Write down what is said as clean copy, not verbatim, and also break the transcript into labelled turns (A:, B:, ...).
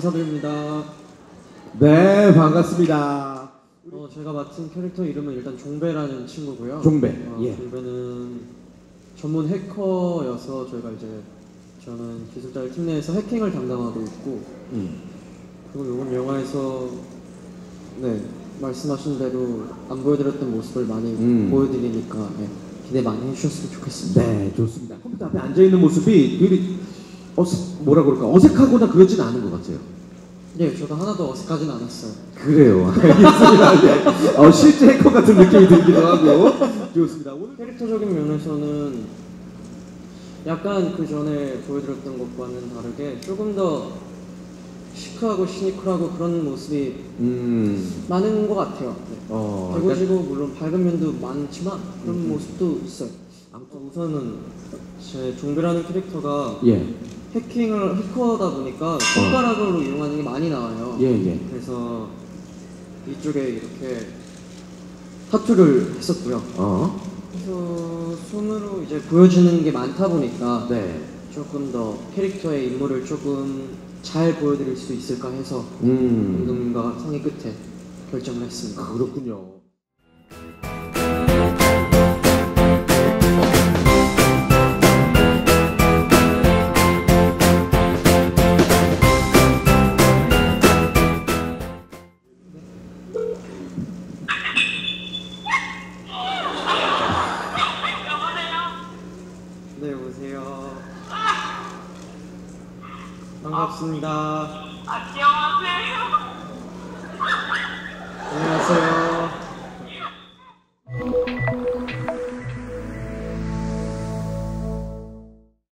A: 인사드립니다.
B: 네, 반갑습니다.
A: 제가 맡은 캐릭터 이름은 일단 종배라는 친구고요.
B: 종배. 예.
A: 종배는 전문 해커여서 저는 기술자를 팀 내에서 해킹을 담당하고 있고, 그리고 이번 영화에서 말씀하신 대로 안 보여드렸던 모습을 많이 보여드리니까 기대 많이 해주셨으면 좋겠습니다.
B: 네, 좋습니다. 컴퓨터 앞에 앉아 있는 모습이 되게 뭐라 그럴까 어색하거나 그러진 않은 것 같아요.
A: 예, 저도 하나도 어색하진 않았어요.
B: 그래요. 알겠습니다. 네. 실제 해커 같은 느낌이 들기도 하고 좋습니다. 오늘
A: 캐릭터적인 면에서는 약간 그 전에 보여드렸던 것과는 다르게 조금 더 시크하고 시니컬하고 그런 모습이 많은 것 같아요. 대고지고 물론 밝은 면도 많지만 그런 모습도 있어요. 아무튼 우선은 제 종배라는 캐릭터가 해커다 보니까 손가락으로 이용하는 게 많이 나와요. 그래서 이쪽에 이렇게 타투를 했었고요. 그래서 손으로 이제 보여주는 게 많다 보니까 조금 더 캐릭터의 인물을 조금 잘 보여드릴 수 있을까 해서 감독님과 상의 끝에 결정을 했습니다.
B: 그렇군요.
A: 네, 오세요. 반갑습니다.
C: 안녕하세요.
A: 안녕하세요.